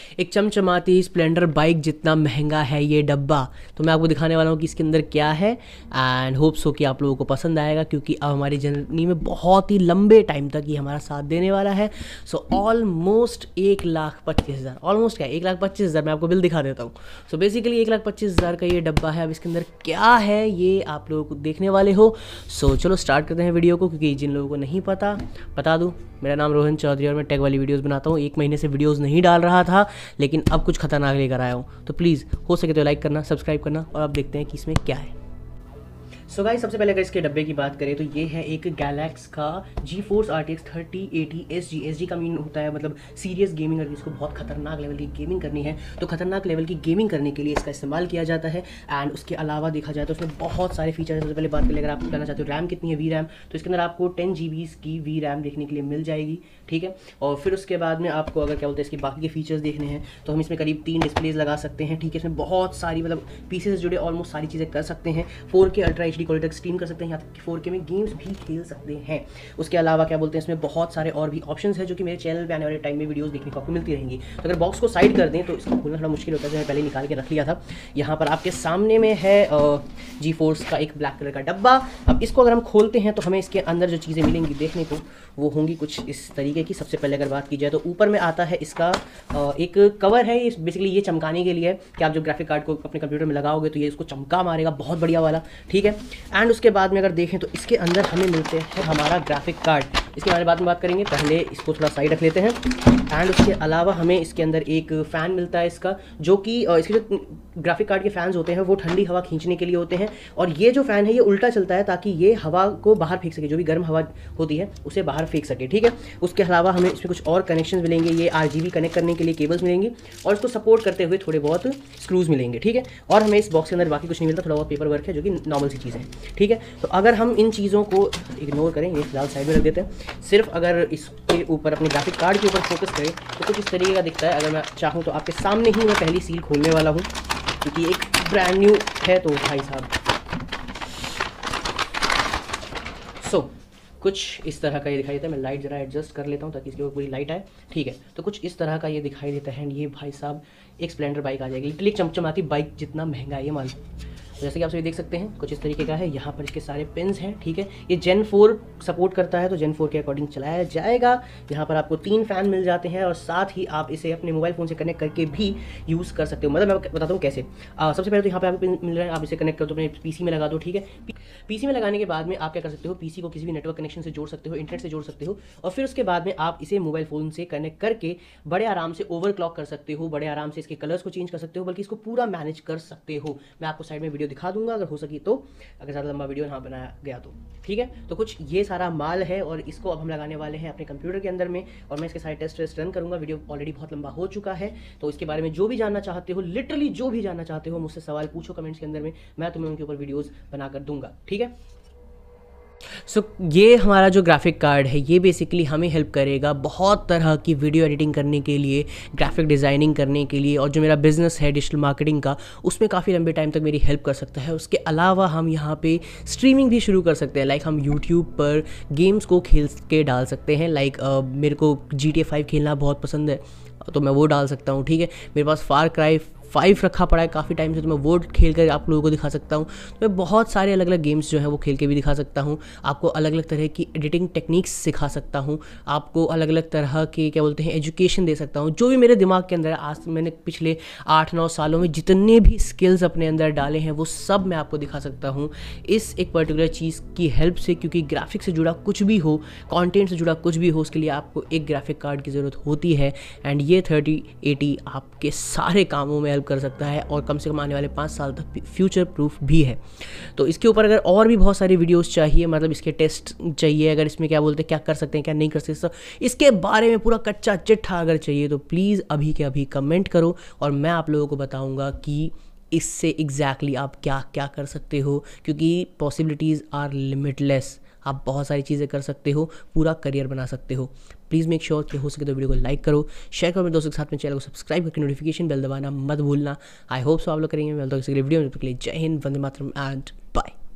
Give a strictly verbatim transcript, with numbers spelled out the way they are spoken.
एक चमचमाती Splendor bike जितना महंगा है ये डब्बा। तो मैं आपको दिखाने वाला हूँ कि इसके अंदर क्या है एंड होप सो कि आप लोगों को पसंद आएगा, क्योंकि अब हमारी जर्नी में बहुत ही लंबे टाइम तक ये हमारा साथ देने वाला है। सो ऑलमोस्ट एक लाख पच्चीस हज़ार ऑलमोस्ट क्या एक लाख पच्चीस हज़ार मैं आपको बिल दिखा देता हूँ। सो बेसिकली एक लाख पच्चीस हज़ार का ये डब्बा है। अब इसके अंदर क्या है ये आप लोगों को देखने वाले हो। सो चलो स्टार्ट करते हैं वीडियो को, क्योंकि जिन लोगों को नहीं पता बता दूं, मेरा नाम रोहन चौधरी और मैं टेक वाली वीडियोस बनाता हूँ। एक महीने से वीडियोस नहीं डाल रहा था, लेकिन अब कुछ खतरनाक लेकर आया हूँ। तो प्लीज़ हो सके तो लाइक करना, सब्सक्राइब करना, और अब देखते हैं कि इसमें क्या है। सो गाइस, सबसे पहले अगर इसके डब्बे की बात करें तो ये है एक गैलेक्स का GeForce R T X thirty eight S G. S G का मीन होता है मतलब सीरियस गेमिंग। अगर इसको बहुत खतरनाक लेवल की गेमिंग करनी है तो खतरनाक लेवल की गेमिंग करने के लिए इसका इस्तेमाल किया जाता है। एंड उसके अलावा देखा जाए तो उसमें बहुत सारे फीचर है। सबसे पहले बात करें, अगर आप करना चाहते हो रैम कितनी है, वी रैम, तो इसके अंदर आपको टेन जी बी की वी रैम देखने के लिए मिल जाएगी, ठीक है। और फिर उसके बाद में आपको अगर क्या बोलते हैं इसके बाकी के फीचर्स देखने हैं तो हम इसमें करीब तीन डिस्प्लेज लगा सकते हैं, ठीक है। इसमें बहुत सारी मतलब पीसी से जुड़े ऑलमोस्ट सारी चीज़ें कर सकते हैं। Four K ultra H D quality तक स्ट्रीम कर सकते हैं, यहाँ तक कि फोर के में गेम्स भी खेल सकते हैं। उसके अलावा क्या बोलते हैं इसमें बहुत सारे और भी ऑप्शंस हैं जो कि मेरे चैनल पे आने वाले टाइम में वीडियोस देखने को आपको मिलती रहेंगी। तो अगर बॉक्स को साइड कर दें तो इसको खोलना थोड़ा मुश्किल होता है, मैं पहले निकाल के रख लिया था। यहाँ पर आपके सामने में है GeForce का एक ब्लैक कलर का डब्बा। अब इसको अगर हम खोलते हैं तो हमें इसके अंदर जो चीज़ें मिलेंगी देखने को वो होंगी कुछ इस तरीके की। सबसे पहले अगर बात की जाए तो ऊपर में आता है इसका एक कवर है। ये बेसिकली ये चमकाने के लिए है कि आप जब ग्राफिक कार्ड को अपने कंप्यूटर में लगाओगे तो ये इसको चमका मारेगा, बहुत बढ़िया वाला, ठीक है। एंड उसके बाद में अगर देखें तो इसके अंदर हमें मिलते हैं हमारा ग्राफिक कार्ड। इसके बारे में बाद में बात करेंगे, पहले इसको थोड़ा साइड रख लेते हैं। एंड उसके अलावा हमें इसके अंदर एक फ़ैन मिलता है इसका, जो कि इसके जो ग्राफिक कार्ड के फैंस होते हैं वो ठंडी हवा खींचने के लिए होते हैं। और ये जो फ़ैन है ये उल्टा चलता है ताकि ये हवा को बाहर फेंक सके, जो भी गर्म हवा होती है उसे बाहर फेंक सके, ठीक है। उसके अलावा हमें इसमें कुछ और कनेक्शन मिलेंगे, ये आर जी बी कनेक्ट करने के लिए केबल्स मिलेंगी और इसको सपोर्ट करते हुए थोड़े बहुत स्क्रूज मिलेंगे, ठीक है। और हमें इस बॉक्स के अंदर बाकी कुछ नहीं मिलता, थोड़ा बहुत पेपर वर्क है जो कि नॉर्मल सी चीज़ है, ठीक है। तो अगर हम इन चीज़ों को इग्नोर करें, ये फिलहाल साइड में रख देते हैं, सिर्फ अगर इसके ऊपर अपने ग्राफिक कार्ड के ऊपर फोकस करें तो कुछ इस तरीके का दिखता है। अगर मैं चाहूँ तो आपके सामने ही मैं पहली सील खोलने वाला हूँ, क्योंकि एक ब्रांड न्यू है तो भाई साहब। सो so, कुछ इस तरह का ये दिखाई देता है। मैं लाइट ज़रा एडजस्ट कर लेता हूँ ताकि इसके ऊपर पूरी लाइट आए, ठीक है। तो कुछ इस तरह का ये दिखाई देता है। ये भाई साहब एक स्प्लेंडर बाइक आ जाएगी, लिटरली चमचमाती बाइक जितना महंगा है ये माल। तो जैसे कि आप सभी देख सकते हैं कुछ इस तरीके का है। यहाँ पर इसके सारे पिन्स हैं, ठीक है। ये जेन फोर सपोर्ट करता है तो जेन फोर के अकॉर्डिंग चलाया जाएगा। यहाँ पर आपको तीन फैन मिल जाते हैं और साथ ही आप इसे अपने मोबाइल फ़ोन से कनेक्ट करके भी यूज़ कर सकते हो। मतलब मैं बताता हूँ कैसे। आ, सबसे पहले तो यहाँ पे आपको पिन मिल रहा है, आप इसे कनेक्ट कर दो, अपने पीसी में लगा दो, ठीक है। पीसी में लगाने के बाद में आप क्या कर सकते हो, पीसी को किसी भी नेटवर्क कनेक्शन से जोड़ सकते हो, इंटरनेट से जोड़ सकते हो, और फिर उसके बाद में आप इसे मोबाइल फ़ोन से कनेक्ट करके बड़े आराम से ओवरक्लॉक कर सकते हो, बड़े आराम से इसके कलर्स को चेंज कर सकते हो, बल्कि इसको पूरा मैनेज कर सकते हो। मैं आपको साइड में वीडियो दिखा दूंगा अगर हो की, तो अगर ज़्यादा लंबा वीडियो यहाँ बनाया गया तो, ठीक है। तो कुछ ये सारा माल है और इसको अब हम लगाने वाले हैं अपने कंप्यूटर के अंदर में, और मैं इसके सारे टेस्ट टेस्ट रन करूँगा। वीडियो ऑलरेडी बहुत लंबा हो चुका है, तो इसके बारे में जो भी जानना चाहते हो, लिटरली जो भी जानना चाहते हो, मुझसे सवाल पूछो कमेंट्स के अंदर में, मैं तुम्हें उनके ऊपर वीडियोज़ बनाकर दूंगा, ठीक है। सो so, ये हमारा जो ग्राफिक कार्ड है ये बेसिकली हमें हेल्प करेगा बहुत तरह की वीडियो एडिटिंग करने के लिए, ग्राफिक डिज़ाइनिंग करने के लिए, और जो मेरा बिज़नेस है डिजिटल मार्केटिंग का उसमें काफ़ी लंबे टाइम तक मेरी हेल्प कर सकता है। उसके अलावा हम यहाँ पे स्ट्रीमिंग भी शुरू कर सकते हैं। लाइक हम यूट्यूब पर गेम्स को खेल के डाल सकते हैं। लाइक uh, मेरे को जी टी ए फाइव खेलना बहुत पसंद है तो मैं वो डाल सकता हूँ, ठीक है। मेरे पास फार क्राई फाइव रखा पड़ा है काफ़ी टाइम से, तो मैं वो खेल कर आप लोगों को दिखा सकता हूँ। तो मैं बहुत सारे अलग अलग गेम्स जो हैं वो खेल के भी दिखा सकता हूँ। आपको अलग अलग तरह की एडिटिंग टेक्निक्स सिखा सकता हूँ, आपको अलग अलग तरह के क्या बोलते हैं एजुकेशन दे सकता हूँ। जो भी मेरे दिमाग के अंदर है, आज मैंने पिछले आठ नौ सालों में जितने भी स्किल्स अपने अंदर डाले हैं वो सब मैं आपको दिखा सकता हूँ इस एक पर्टिकुलर चीज़ की हेल्प से। क्योंकि ग्राफिक से जुड़ा कुछ भी हो, कॉन्टेंट से जुड़ा कुछ भी हो, उसके लिए आपको एक ग्राफिक कार्ड की ज़रूरत होती है। एंड ये थर्टी एटी आपके सारे कामों में हेल्प कर सकता है और कम से कम आने वाले पाँच साल तक फ्यूचर प्रूफ भी है। तो इसके ऊपर अगर और भी बहुत सारी वीडियोस चाहिए, मतलब इसके टेस्ट चाहिए, अगर इसमें क्या बोलते हैं क्या कर सकते हैं क्या नहीं कर सकते, इसके बारे में पूरा कच्चा चिट्ठा अगर चाहिए तो प्लीज़ अभी के अभी कमेंट करो और मैं आप लोगों को बताऊँगा कि इससे एग्जैक्टली आप क्या क्या कर सकते हो। क्योंकि पॉसिबिलिटीज़ आर लिमिटलेस, आप बहुत सारी चीज़ें कर सकते हो, पूरा करियर बना सकते हो। प्लीज़ मेक श्योर कि हो सके तो वीडियो को लाइक करो, शेयर करो मेरे दोस्तों के साथ में, चैनल को सब्सक्राइब करके नोटिफिकेशन बेल दबाना मत भूलना। आई होप सो आप लोग करेंगे। मैं तो वीडियो में जय हिंद, वंदे मातरम एंड बाय।